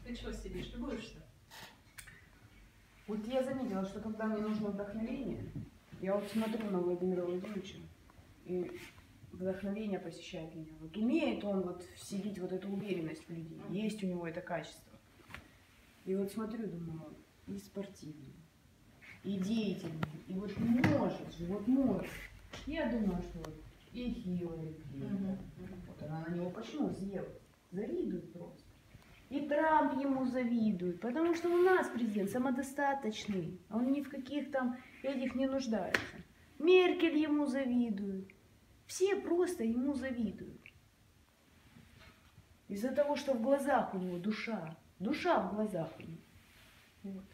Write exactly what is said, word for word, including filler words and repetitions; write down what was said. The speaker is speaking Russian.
Ты что сидишь? Ты будешь-то? Вот я заметила, что когда мне нужно вдохновение, я вот смотрю на Владимира Владимировича, и вдохновение посещает меня. Вот умеет он вот вселить вот эту уверенность в людей, есть у него это качество. И вот смотрю, думаю, и спортивный, и деятельный, и вот может же, вот может. Я думаю, что вот и Хиллари Клинтон, вот она на него почему съела? Завидует просто. И Трамп ему завидует, потому что у нас президент самодостаточный, он ни в каких там этих не нуждается. Меркель ему завидует, все просто ему завидуют. Из-за того, что в глазах у него душа, душа в глазах у него. Вот.